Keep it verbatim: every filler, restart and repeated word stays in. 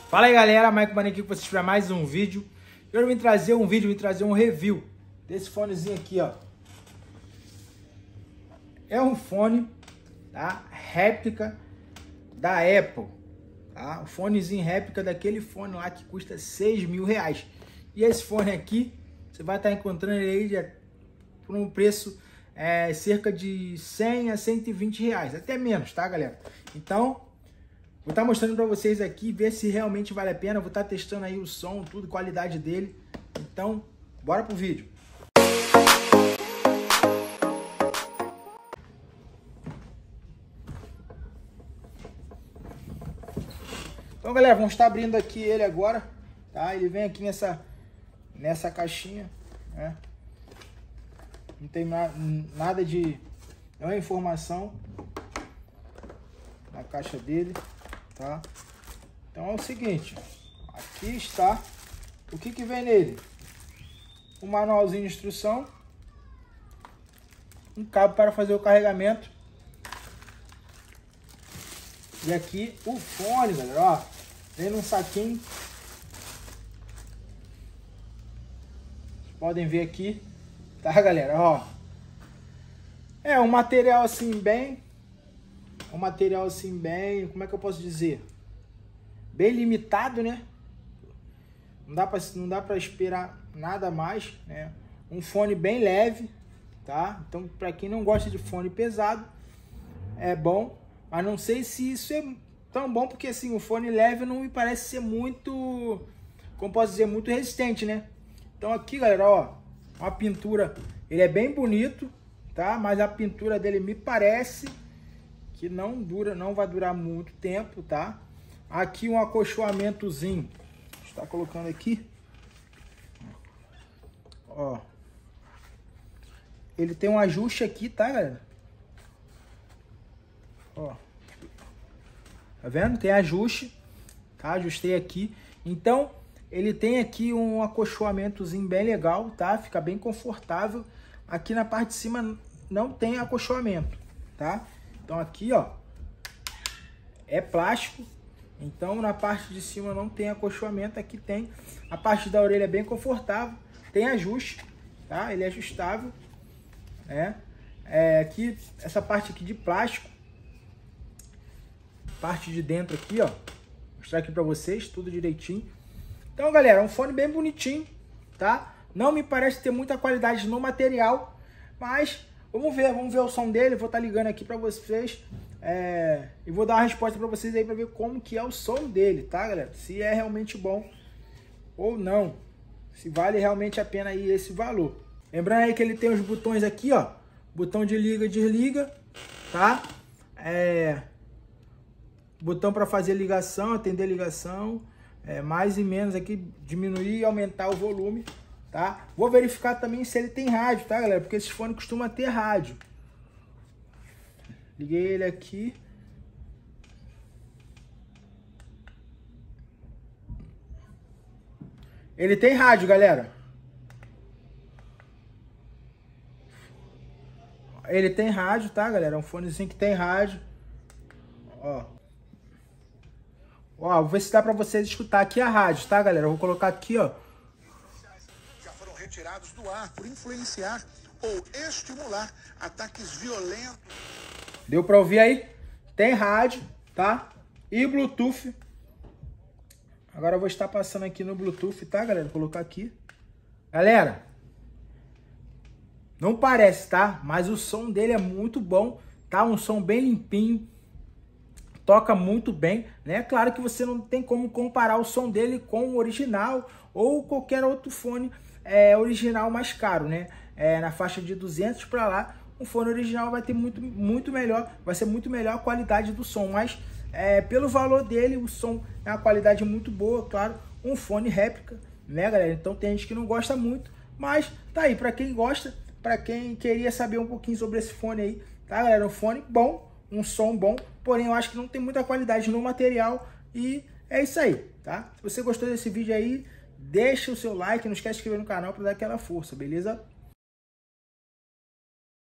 Fala aí galera, Mike Mano aqui com vocês para mais um vídeo. Eu vim trazer um vídeo, vim trazer um review desse fonezinho aqui, ó. É um fone, tá? Réplica da Apple, tá? Um fonezinho réplica daquele fone lá que custa seis mil reais. E esse fone aqui, você vai estar encontrando ele aí por um preço é, cerca de cem a cento e vinte reais, até menos, tá galera? Então, vou estar mostrando para vocês aqui, ver se realmente vale a pena. Vou estar testando aí o som, tudo, qualidade dele. Então, bora pro vídeo. Então, galera, vamos estar abrindo aqui ele agora, tá? Ele vem aqui nessa, nessa caixinha, né? Não tem na, nada de... Não é informação na caixa dele, tá? Então é o seguinte, aqui está o que que vem nele: um manualzinho de instrução, um cabo para fazer o carregamento e aqui o fone, galera, ó, vem num saquinho. Vocês podem ver aqui, tá galera, ó, é um material assim bem um material assim bem, como é que eu posso dizer, bem limitado, né? Não dá para não dá para esperar nada mais, né? Um fone bem leve, tá? Então, para quem não gosta de fone pesado, é bom, mas não sei se isso é tão bom, porque assim, o fone leve não me parece ser muito, como posso dizer, muito resistente, né? Então aqui, galera, ó, uma pintura, ele é bem bonito, tá? Mas a pintura dele me parece que não dura, não vai durar muito tempo, tá? Aqui um acolchoamentozinho, está colocando aqui, ó. Ele tem um ajuste aqui, tá, galera? Ó, tá vendo? Tem ajuste, tá? Ajustei aqui. Então, ele tem aqui um acolchoamentozinho bem legal, tá? Fica bem confortável. Aqui na parte de cima não tem acolchoamento, tá? Então aqui, ó, é plástico, então na parte de cima não tem acolchoamento, aqui tem. A parte da orelha é bem confortável, tem ajuste, tá? Ele é ajustável, né? É, aqui, essa parte aqui de plástico, parte de dentro aqui, ó, vou mostrar aqui pra vocês, tudo direitinho. Então, galera, é um fone bem bonitinho, tá? Não me parece ter muita qualidade no material, mas vamos ver, vamos ver o som dele. Vou estar ligando aqui para vocês é, e vou dar uma resposta para vocês aí para ver como que é o som dele, tá, galera? Se é realmente bom ou não, se vale realmente a pena aí esse valor. Lembrando aí que ele tem os botões aqui, ó, botão de liga e desliga, tá? É, botão para fazer ligação, atender ligação, é, mais e menos aqui, diminuir e aumentar o volume. Tá? Vou verificar também se ele tem rádio, tá, galera? Porque esse fone costuma ter rádio. Liguei ele aqui. Ele tem rádio, galera. Ele tem rádio, tá, galera? É um fonezinho que tem rádio. Ó. Ó, vou ver se dá pra vocês escutar aqui a rádio, tá, galera? Eu vou colocar aqui, ó. Retirados do ar por influenciar ou estimular ataques violentos. Deu para ouvir aí? Tem rádio, tá? E Bluetooth. Agora eu vou estar passando aqui no Bluetooth, tá, galera? Vou colocar aqui. Galera, não parece, tá? Mas o som dele é muito bom, tá? Um som bem limpinho. Toca muito bem, né? Claro que você não tem como comparar o som dele com o original ou qualquer outro fone é, original mais caro, né? É, na faixa de duzentos para lá, um fone original vai ter muito, muito melhor, vai ser muito melhor a qualidade do som, mas é, pelo valor dele, o som é uma qualidade muito boa, claro, um fone réplica, né, galera? Então tem gente que não gosta muito, mas tá aí, para quem gosta, para quem queria saber um pouquinho sobre esse fone aí, tá, galera? Um fone bom, um som bom, porém eu acho que não tem muita qualidade no material e é isso aí, tá? Se você gostou desse vídeo aí, deixa o seu like, não esquece de se inscrever no canal para dar aquela força, beleza?